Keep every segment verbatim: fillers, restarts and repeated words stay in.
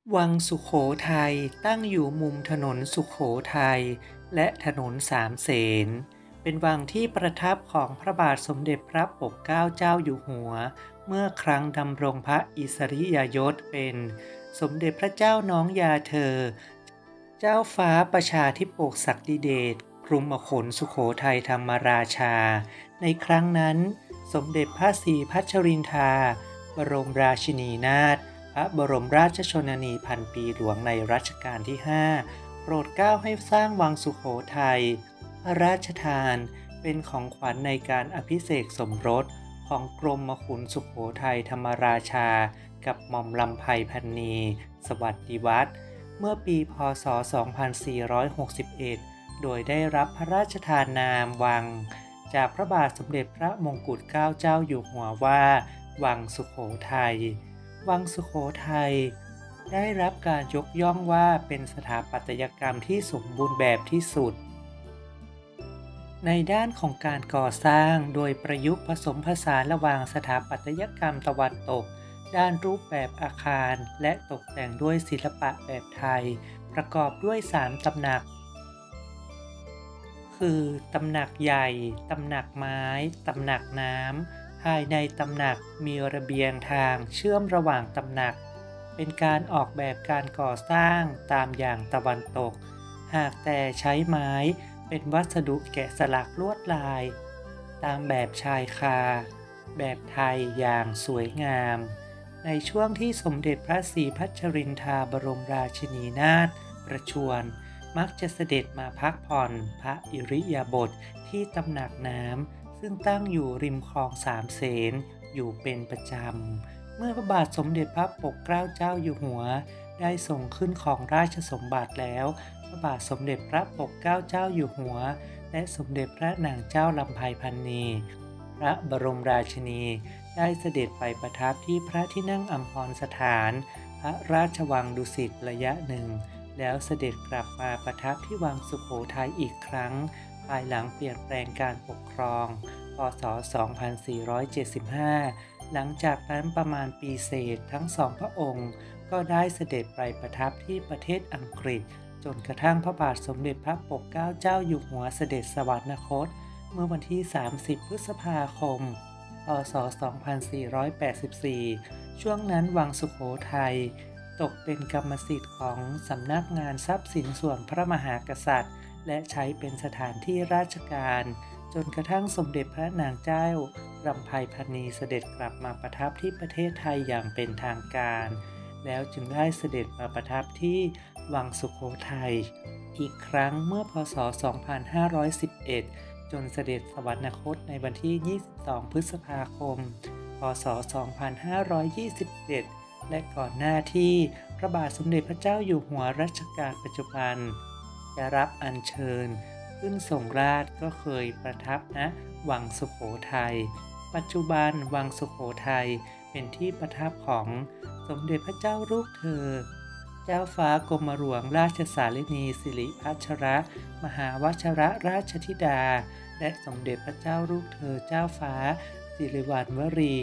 วังสุโขทัยตั้งอยู่มุมถนนสุโขทัยและถนนสามเสนเป็นวังที่ประทับของพระบาทสมเด็จพระปกเกล้าเจ้าอยู่หัวเมื่อครั้งดำรงพระอิสริยยศเป็นสมเด็จพระเจ้าน้องยาเธอเจ้าฟ้าประชาธิปกศักดิเดชกรุมอขนสุโขทัยธรรมราชาในครั้งนั้นสมเด็จพระศรีพัชรินทราบรมราชินีนาถพระบรมราชชนนีพันปีหลวงในรัชกาลที่ห้าโปรดเกล้าให้สร้างวังสุโขทัยพระราชทานเป็นของขวัญในการอภิเษกสมรสของกรมขุนสุโขทัยธรรมราชากับหม่อมลำไพพรรณีสวัสดิวัฒน์เมื่อปีพ.ศ. สองพันสี่ร้อยหกสิบเอ็ดโดยได้รับพระราชทานนามวังจากพระบาทสมเด็จพระมงกุฎเกล้าเจ้าอยู่หัวว่าวังสุโขทัยวังสุโขทัยได้รับการยกย่องว่าเป็นสถาปัตยกรรมที่สมบูรณ์แบบที่สุดในด้านของการก่อสร้างโดยประยุกต์ผสมผสานระหว่างสถาปัตยกรรมตะวันตกด้านรูปแบบอาคารและตกแต่งด้วยศิลปะแบบไทยประกอบด้วยสามตำหนักคือตำหนักใหญ่ตำหนักไม้ตำหนักน้ำภายในตำหนักมีระเบียงทางเชื่อมระหว่างตำหนักเป็นการออกแบบการก่อสร้างตามอย่างตะวันตกหากแต่ใช้ไม้เป็นวัสดุแกะสลักลวดลายตามแบบชายคาแบบไทยอย่างสวยงามในช่วงที่สมเด็จพระศรีพัชรินทราบรมราชินีนาถประชวรมักจะเสด็จมาพักผ่อนพระอิริยาบถที่ตำหนักน้ำซึ่งตั้งอยู่ริมคลองสามเสนอยู่เป็นประจำเมื่อพระบาทสมเด็จพระปกเกล้าเจ้าอยู่หัวได้ทรงขึ้นครองราชสมบัติแล้วพระบาทสมเด็จพระปกเกล้าเจ้าอยู่หัวและสมเด็จพระนางเจ้าลำไพพรรณีพระบรมราชินีได้เสด็จไปประทับที่พระที่นั่งอัมพรสถานพระราชวังดุสิตระยะหนึ่งแล้วเสด็จกลับมาประทับที่วังสุโขทัยอีกครั้งภายหลังเปลี่ยนแปลงการปกครองพ.ศ. สองพันสี่ร้อยเจ็ดสิบห้าหลังจากนั้นประมาณปีเศษทั้งสองพระองค์ก็ได้เสด็จไปประทับที่ประเทศอังกฤษจนกระทั่งพระบาทสมเด็จพระปกเกล้าเจ้าอยู่หัวเสด็จสวรรคตเมื่อวันที่สามสิบพฤษภาคมพ.ศ. สองพันสี่ร้อยแปดสิบสี่ช่วงนั้นวังสุโขทัยตกเป็นกรรมสิทธิ์ของสำนักงานทรัพย์สินส่วนพระมหากษัตริย์และใช้เป็นสถานที่ราชการจนกระทั่งสมเด็จพระนางเจ้ารำไพพรรณีเสด็จกลับมาประทับที่ประเทศไทยอย่างเป็นทางการแล้วจึงได้เสด็จมาประทับที่วังสุโขทัยอีกครั้งเมื่อพ.ศ. สองพันห้าร้อยสิบเอ็ดจนเสด็จสวรรคตในวันที่ยี่สิบสองพฤษภาคมพ.ศ. สองพันห้าร้อยยี่สิบเจ็ดและก่อนหน้าที่พระบาทสมเด็จพระเจ้าอยู่หัวรัชกาลปัจจุบันจะรับอัญเชิญขึ้นทรงราชก็เคยประทับณวังสุโขทัยปัจจุบันวังสุโขทัยเป็นที่ประทับของสมเด็จพระเจ้าลูกเธอเจ้าฟ้ากรมหลวงราชสารินีสิริพัชรมหาวชิรราชธิดาและสมเด็จพระเจ้าลูกเธอเจ้าฟ้าสิริวัณวรี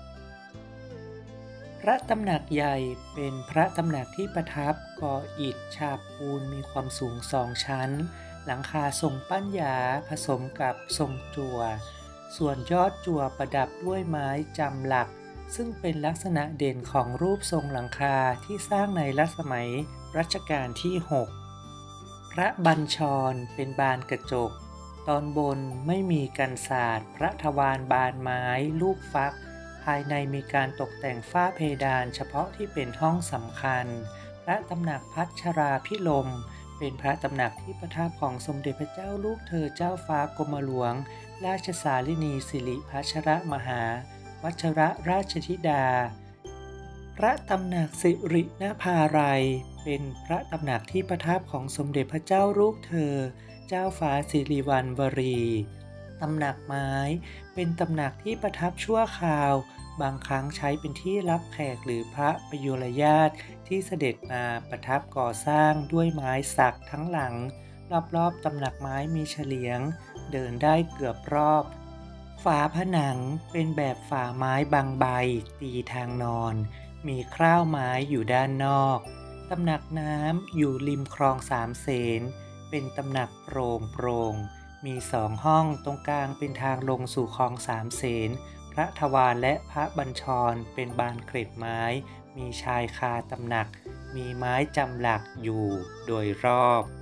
พระตำหนักใหญ่เป็นพระตำหนักที่ประทับก่ออิฐฉาบปูนมีความสูงสองชั้นหลังคาทรงปั้นหยาผสมกับทรงจั่วส่วนยอดจั่วประดับด้วยไม้จำหลักซึ่งเป็นลักษณะเด่นของรูปทรงหลังคาที่สร้างในรัชสมัยรัชกาลที่หกพระบัญชรเป็นบานกระจกตอนบนไม่มีกันศาสตร์พระทวารบานไม้ลูกฟักภายในมีการตกแต่งฝ้าเพดานเฉพาะที่เป็นห้องสำคัญพระตำหนักพัชราพิลมเป็นพระตำหนักที่ประทับของสมเด็จพระเจ้าลูกเธอเจ้าฟ้ากรมหลวงราชสารินีสิริพัชรมหาวชิรราชธิดาพระตำหนักสิรินภาลัยเป็นพระตำหนักที่ประทับของสมเด็จพระเจ้าลูกเธอเจ้าฟ้าสิริวัณวรีตำหนักไม้เป็นตำหนักที่ประทับชั่วคราวบางครั้งใช้เป็นที่รับแขกหรือพระประยุรญาติที่เสด็จมาประทับก่อสร้างด้วยไม้สักทั้งหลังรอบๆตำหนักไม้มีเฉลียงเดินได้เกือบรอบฝาผนังเป็นแบบฝาไม้บางใบตีทางนอนมีคร่าวไม้อยู่ด้านนอกตำหนักน้ำอยู่ริมคลองสามเสนเป็นตำหนักโปร่งโปร่งมีสองห้องตรงกลางเป็นทางลงสู่คลองสามเสนพระทวารและพระบัญชรเป็นบานเกล็ดไม้มีชายคาตำหนักมีไม้จำหลักอยู่โดยรอบ